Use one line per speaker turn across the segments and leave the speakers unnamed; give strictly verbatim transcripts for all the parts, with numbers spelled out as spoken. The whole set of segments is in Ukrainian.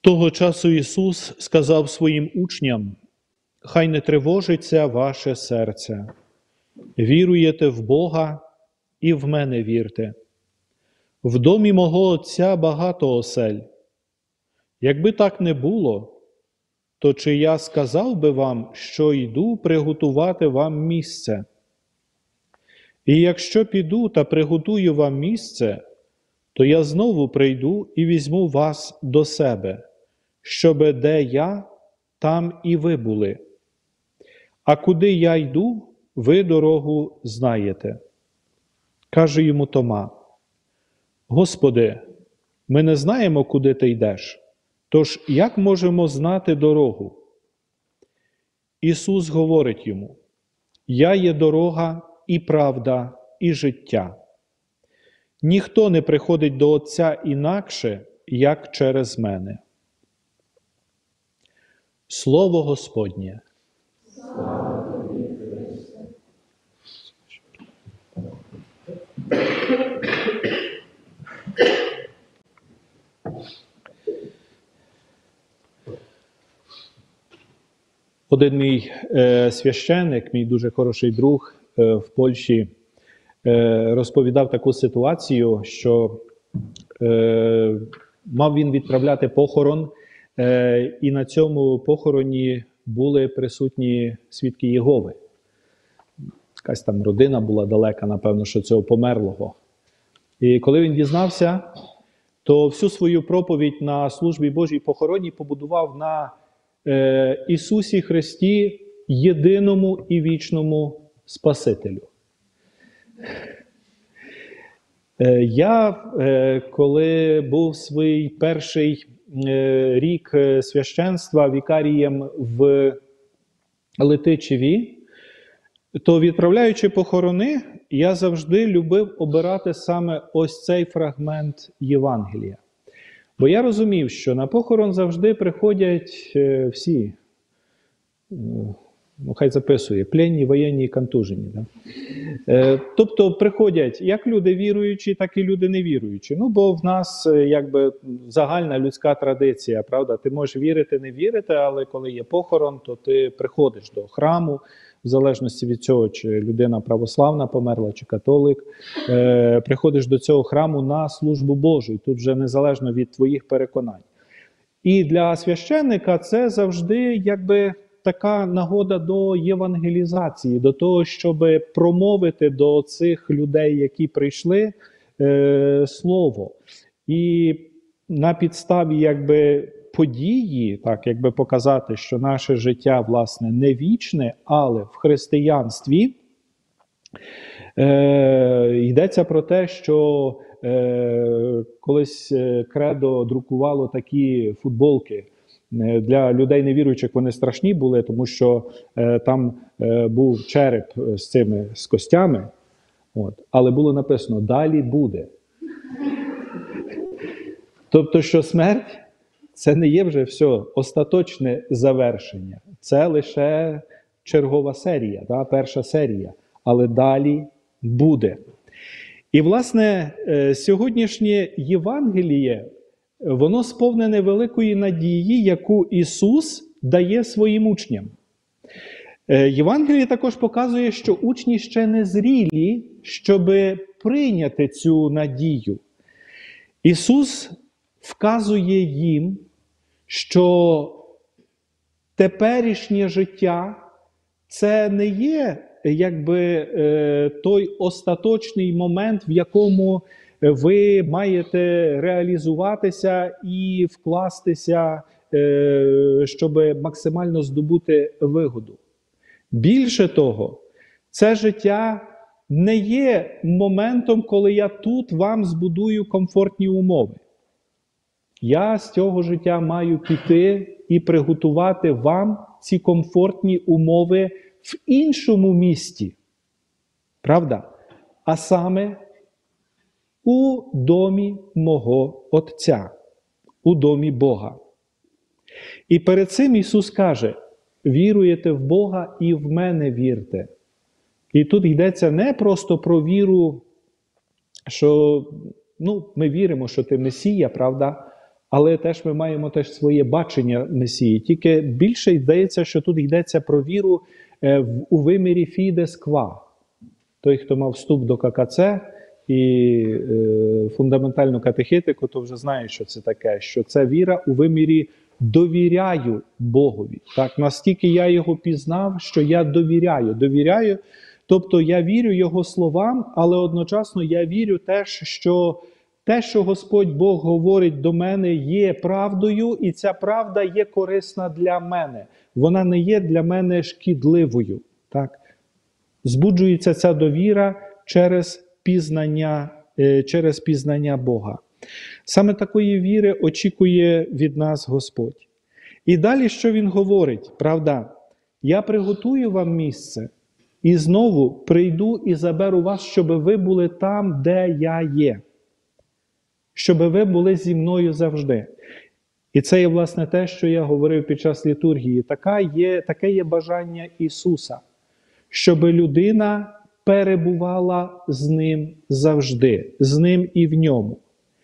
Того часу Ісус сказав своїм учням: «Хай не тривожиться ваше серце. Віруєте в Бога і в мене вірте. В домі мого Отця багато осель. Якби так не було, то чи я сказав би вам, що йду приготувати вам місце? І якщо піду та приготую вам місце, то я знову прийду і візьму вас до себе, щоби де я, там і ви були. А куди я йду, ви дорогу знаєте». Каже йому Тома: «Господи, ми не знаємо, куди ти йдеш, тож як можемо знати дорогу?» Ісус говорить йому: «Я є дорога і правда, і життя. Ніхто не приходить до Отця інакше, як через мене». Слово Господнє.
Слава тобі, Христе.
Один мій е, священник, мій дуже хороший друг е, в Польщі, е, розповідав таку ситуацію, що е, мав він відправляти похорон, е, і на цьому похороні були присутні свідки Єгови. Якась там родина була далека, напевно, що цього померлого. І коли він дізнався, то всю свою проповідь на службі Божій похоронній побудував на е, Ісусі Христі, єдиному і вічному Спасителю. Е, я, е, коли був свій перший е, рік священства вікарієм в Летичеві, то, відправляючи похорони, я завжди любив обирати саме ось цей фрагмент Євангелія. Бо я розумів, що на похорон завжди приходять е, всі, е, ну хай записує, пленні, воєнні і контужені. Да? Е, тобто приходять як люди віруючі, так і люди невіруючі. Ну, бо в нас е, якби загальна людська традиція, правда? Ти можеш вірити, не вірити, але коли є похорон, то ти приходиш до храму, в залежності від цього, чи людина православна померла, чи католик, е, приходиш до цього храму на службу Божу. І тут вже незалежно від твоїх переконань. І для священника це завжди якби така нагода до євангелізації, до того, щоб промовити до цих людей, які прийшли, е, слово. І на підставі якби події, так, якби показати, що наше життя, власне, не вічне, але в християнстві е, йдеться про те, що е, колись Кредо друкувало такі футболки. Для людей невіруючих вони страшні були, тому що е, там е, був череп з цими з костями, от, але було написано «Далі буде». Тобто, що смерть – це не є вже все остаточне завершення. Це лише чергова серія, да, перша серія. Але далі буде. І, власне, сьогоднішнє Євангеліє, воно сповнене великої надії, яку Ісус дає своїм учням. Євангеліє також показує, що учні ще не зрілі, щоб прийняти цю надію. Ісус вказує їм, що теперішнє життя – це не є якби той остаточний момент, в якому ви маєте реалізуватися і вкластися, щоб максимально здобути вигоду. Більше того, це життя не є моментом, коли я тут вам збудую комфортні умови. Я з цього життя маю піти і приготувати вам ці комфортні умови в іншому місті. Правда? А саме у домі мого Отця, у домі Бога. І перед цим Ісус каже: «Віруєте в Бога і в мене вірте». І тут йдеться не просто про віру, що ну, ми віримо, що ти Месія, правда? але теж ми маємо теж своє бачення Месії. Тільки більше здається, що тут йдеться про віру у вимірі фідес ква. Той, хто мав вступ до ка ка це і е, фундаментальну катехетику, то вже знає, що це таке. Що це віра у вимірі довіряю Богові. Так, наскільки я його пізнав, що я довіряю. Довіряю, тобто я вірю його словам, але одночасно я вірю теж, що те, що Господь Бог говорить до мене, є правдою, і ця правда є корисна для мене. Вона не є для мене шкідливою. Так? Збуджується ця довіра через пізнання, через пізнання Бога. Саме такої віри очікує від нас Господь. І далі, що Він говорить? Правда, я приготую вам місце, і знову прийду і заберу вас, щоб ви були там, де я є. Щоб ви були зі мною завжди. І це є, власне, те, що я говорив під час літургії. Така є, таке є бажання Ісуса, щоб людина перебувала з Ним завжди, з Ним і в Ньому.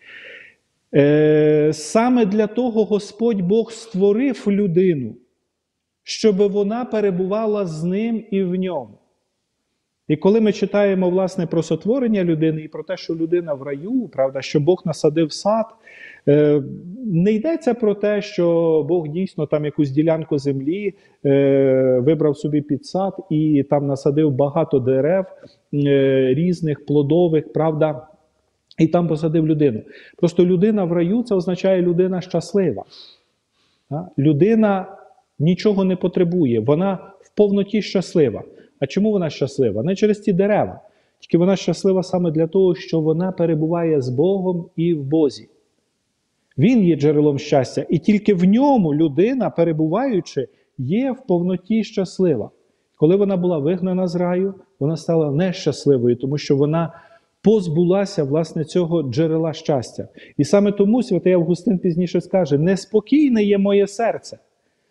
Е, саме для того Господь Бог створив людину, щоб вона перебувала з Ним і в Ньому. І коли ми читаємо, власне, про сотворення людини і про те, що людина в раю, правда, що Бог насадив сад, е, не йдеться про те, що Бог дійсно там якусь ділянку землі е, вибрав собі під сад і там насадив багато дерев е, різних, плодових, правда, і там посадив людину. Просто людина в раю – це означає людина щаслива. А? Людина нічого не потребує, вона в повноті щаслива. А чому вона щаслива? Не через ті дерева. Тільки вона щаслива саме для того, що вона перебуває з Богом і в Бозі. Він є джерелом щастя. І тільки в ньому людина, перебуваючи, є в повноті щаслива. Коли вона була вигнана з раю, вона стала нещасливою, тому що вона позбулася, власне, цього джерела щастя. І саме тому святий Августин пізніше скаже: «Неспокійне є моє серце,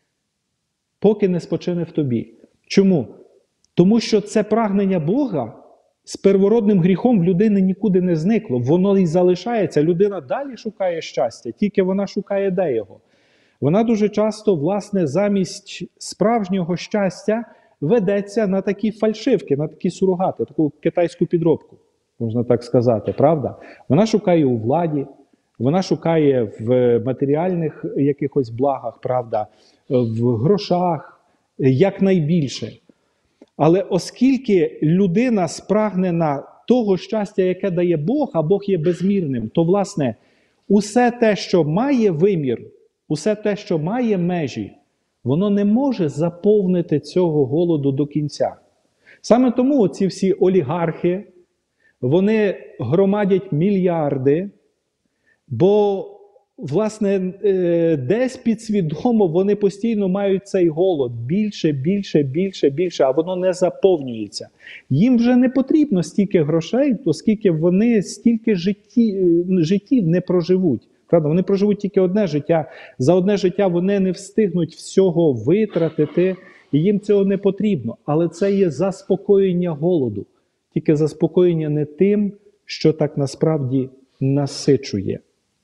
поки не спочине в тобі». Чому? Тому що це прагнення Бога з первородним гріхом в людини нікуди не зникло. Воно і залишається. Людина далі шукає щастя, тільки вона шукає де його. Вона дуже часто, власне, замість справжнього щастя ведеться на такі фальшивки, на такі сурогати, таку китайську підробку, можна так сказати, правда? Вона шукає у владі, вона шукає в матеріальних якихось благах, правда, в грошах, якнайбільше. Але оскільки людина спрагнена того щастя, яке дає Бог, а Бог є безмірним, то, власне, усе те, що має вимір, усе те, що має межі, воно не може заповнити цього голоду до кінця. Саме тому ці всі олігархи, вони громадять мільярди, бо, власне, десь підсвідомо вони постійно мають цей голод. Більше, більше, більше, більше, а воно не заповнюється. Їм вже не потрібно стільки грошей, оскільки вони стільки житті, життів не проживуть. Правда, вони проживуть тільки одне життя. За одне життя вони не встигнуть всього витратити, і їм цього не потрібно. Але це є заспокоєння голоду. Тільки заспокоєння не тим, що так насправді насичує.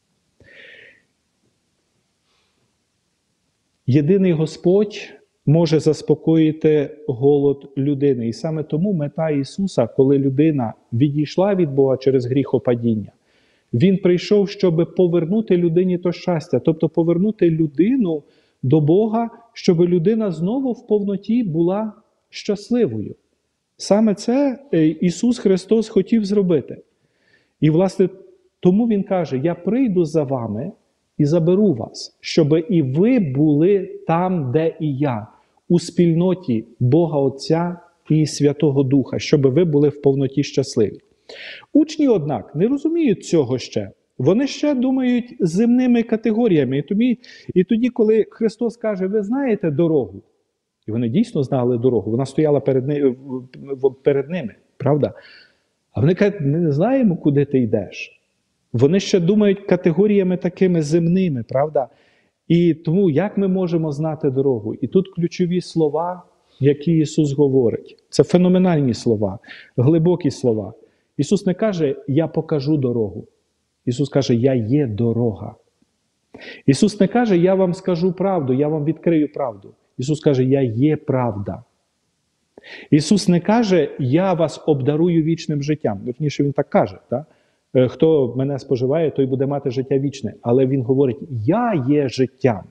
Єдиний Господь може заспокоїти голод людини. І саме тому мета Ісуса, коли людина відійшла від Бога через гріхопадіння, Він прийшов, щоб повернути людині то щастя, тобто повернути людину до Бога, щоб людина знову в повноті була щасливою. Саме це Ісус Христос хотів зробити. І, власне, тому Він каже: «Я прийду за вами і заберу вас, щоб і ви були там, де і я, у спільноті Бога Отця і Святого Духа, щоб ви були в повноті щасливі». Учні, однак, не розуміють цього ще. Вони ще думають земними категоріями. І тоді, і тоді, коли Христос каже: «Ви знаєте дорогу», і вони дійсно знали дорогу, вона стояла перед, ни, перед ними, правда? А вони кажуть: «Ми не знаємо, куди ти йдеш». Вони ще думають категоріями такими земними, правда? І тому як ми можемо знати дорогу? І тут ключові слова, які Ісус говорить. Це феноменальні слова, глибокі слова. Ісус не каже: «Я покажу дорогу». Ісус каже: «Я є дорога». Ісус не каже, я вам скажу правду, я вам відкрию правду. Ісус каже, я є правда. Ісус не каже, я вас обдарую вічним життям. Вірніше, Він так каже. Так? Хто мене споживає, той буде мати життя вічне. Але Він говорить, я є життям.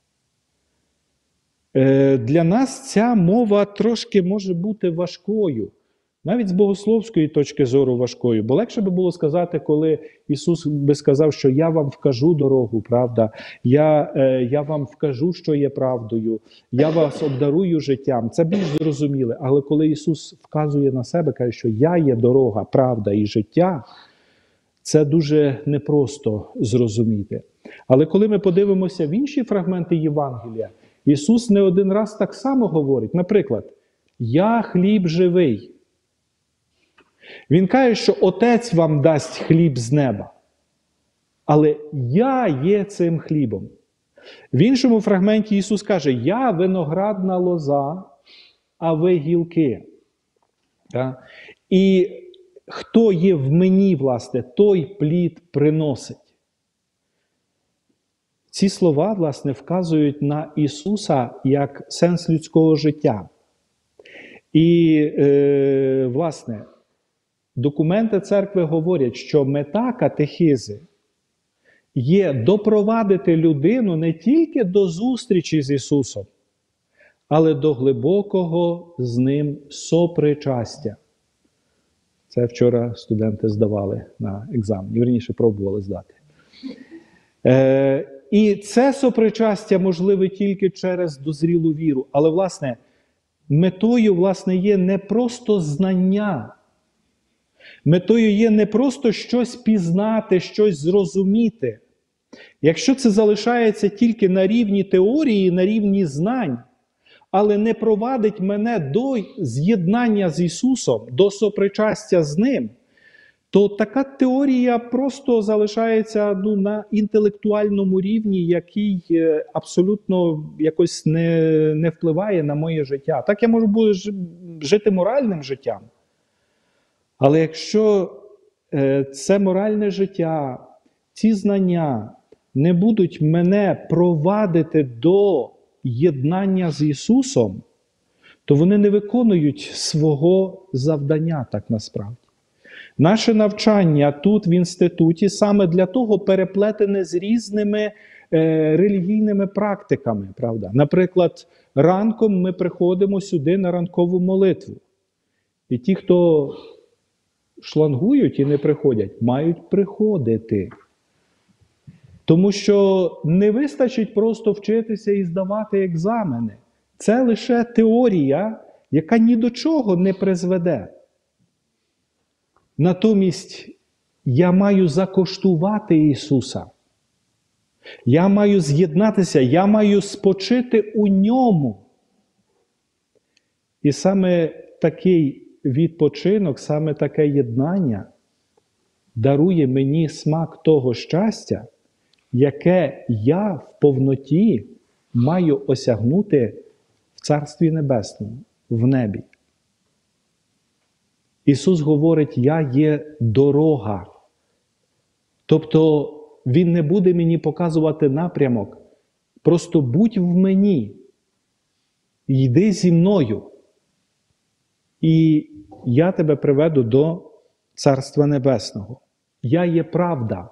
Для нас ця мова трошки може бути важкою. Навіть з богословської точки зору важкою. Бо легше би було сказати, коли Ісус би сказав, що я вам вкажу дорогу, правда? Я, е, я вам вкажу, що є правдою. Я вас обдарую життям. Це більш зрозуміле. Але коли Ісус вказує на себе, каже, що я є дорога, правда і життя, це дуже непросто зрозуміти. Але коли ми подивимося в інші фрагменти Євангелія, Ісус не один раз так само говорить. Наприклад, я хліб живий. Він каже, що Отець вам дасть хліб з неба. Але я є цим хлібом. В іншому фрагменті Ісус каже, я виноградна лоза, а ви гілки. Так? І хто є в мені, власне, той плід приносить. Ці слова, власне, вказують на Ісуса як сенс людського життя. І, е, власне, документи церкви говорять, що мета катехизи є допровадити людину не тільки до зустрічі з Ісусом, але до глибокого з Ним сопричастя. Це вчора студенти здавали на екзамені, вірніше, пробували здати. Е, і це сопричастя можливе тільки через дозрілу віру. Але, власне, метою, власне, є не просто знання. Метою є не просто щось пізнати, щось зрозуміти. Якщо це залишається тільки на рівні теорії, на рівні знань, але не провадить мене до з'єднання з Ісусом, до сопричастя з Ним, то така теорія просто залишається ну, на інтелектуальному рівні, який абсолютно якось не, не впливає на моє життя. Так я можу бути, жити моральним життям. Але якщо е, це моральне життя, ці знання не будуть мене провадити до єднання з Ісусом, то вони не виконують свого завдання так насправді. Наше навчання тут, в інституті, саме для того переплетене з різними е, релігійними практиками. Правда? Наприклад, ранком ми приходимо сюди на ранкову молитву. І ті, хто шлангують і не приходять, мають приходити. Тому що не вистачить просто вчитися і здавати екзамени. Це лише теорія, яка ні до чого не призведе. Натомість я маю закоштувати Ісуса. Я маю з'єднатися, я маю спочити у Ньому. І саме такий відпочинок, саме таке єднання дарує мені смак того щастя, яке я в повноті маю осягнути в Царстві Небесному, в небі. Ісус говорить, я є дорога. Тобто Він не буде мені показувати напрямок. Просто будь в мені. Йди зі мною. І я тебе приведу до Царства Небесного. Я є правда.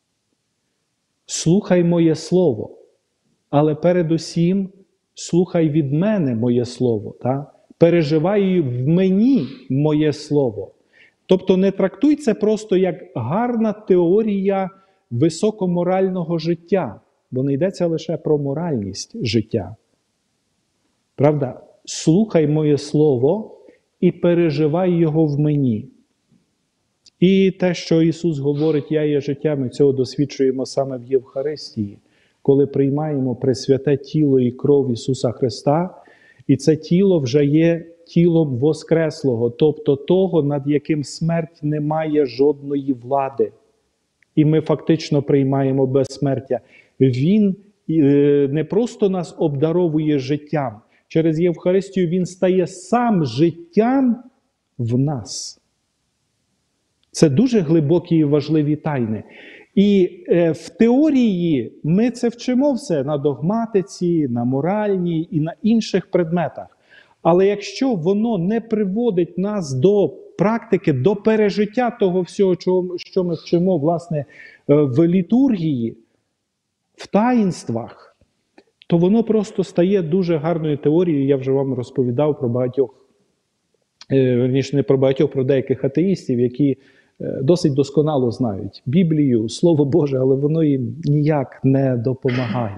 Слухай моє слово. Але передусім слухай від мене моє слово. Так? Переживай в мені моє слово. Тобто не трактуй це просто як гарна теорія високоморального життя. Бо не йдеться лише про моральність життя. Правда? Слухай моє слово і переживай його в мені. І те, що Ісус говорить, я є життя, ми цього досвідчуємо саме в Євхаристії, коли приймаємо пресвяте тіло і кров Ісуса Христа, і це тіло вже є тілом Воскреслого, тобто того, над яким смерть не має жодної влади. І ми фактично приймаємо безсмертя. Він не просто нас обдаровує життям, через Євхаристію Він стає сам життям в нас. Це дуже глибокі і важливі тайни. І е, в теорії ми це вчимо все на догматиці, на моральній і на інших предметах. Але якщо воно не приводить нас до практики, до пережиття того всього, що ми вчимо, власне, в літургії, в таїнствах, то воно просто стає дуже гарною теорією. Я вже вам розповідав про багатьох, верніше не про багатьох, про деяких атеїстів, які досить досконало знають Біблію, Слово Боже, але воно їм ніяк не допомагає.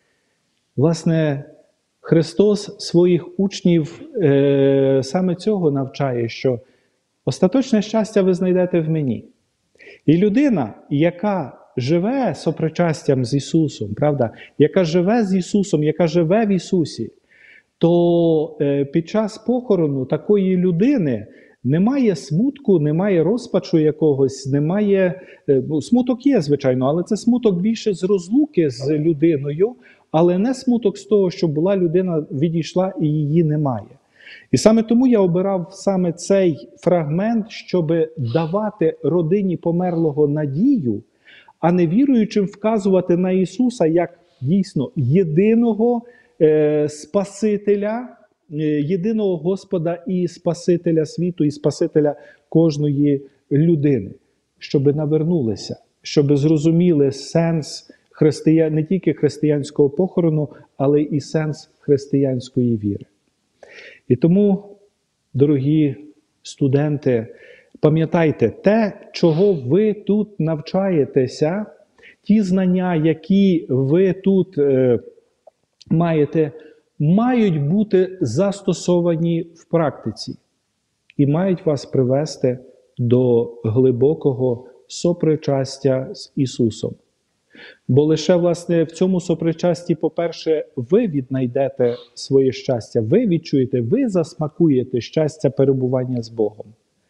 Власне, Христос своїх учнів е, саме цього навчає, що остаточне щастя ви знайдете в мені. І людина, яка живе сопричастям з Ісусом, правда, яка живе з Ісусом, яка живе в Ісусі, то е, під час похорону такої людини немає смутку, немає розпачу якогось, немає... Е, ну, смуток є, звичайно, але це смуток більше з розлуки з людиною, але не смуток з того, що була людина, відійшла і її немає. І саме тому я обирав саме цей фрагмент, щоб давати родині померлого надію, а не віруючим вказувати на Ісуса як дійсно єдиного е, Спасителя, е, єдиного Господа і Спасителя світу, і Спасителя кожної людини, щоб навернулися, щоб зрозуміли сенс христия... не тільки християнського похорону, але і сенс християнської віри. І тому, дорогі студенти, пам'ятайте, те, чого ви тут навчаєтеся, ті знання, які ви тут е, маєте, мають бути застосовані в практиці і мають вас привести до глибокого сопричастя з Ісусом. Бо лише, власне, в цьому сопричасті, по-перше, ви віднайдете своє щастя, ви відчуєте, ви засмакуєте щастя перебування з Богом.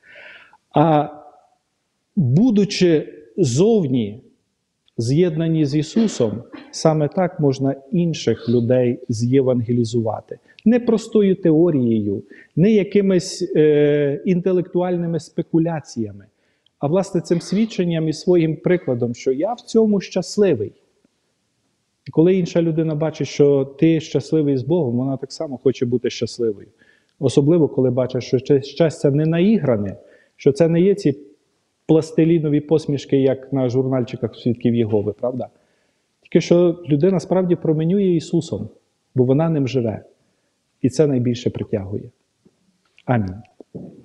А будучи зовні з'єднані з Ісусом, саме так можна інших людей зєвангелізувати. Не простою теорією, не якимись е, інтелектуальними спекуляціями, а власне цим свідченням і своїм прикладом, що я в цьому щасливий. І коли інша людина бачить, що ти щасливий з Богом, вона так само хоче бути щасливою. Особливо, коли бачить, що це щастя не наігране, що це не є ці пластилінові посмішки, як на журнальчиках Свідків Єгови, правда? Тільки що людина справді променює Ісусом, бо вона ним живе. І це найбільше притягує. Амінь.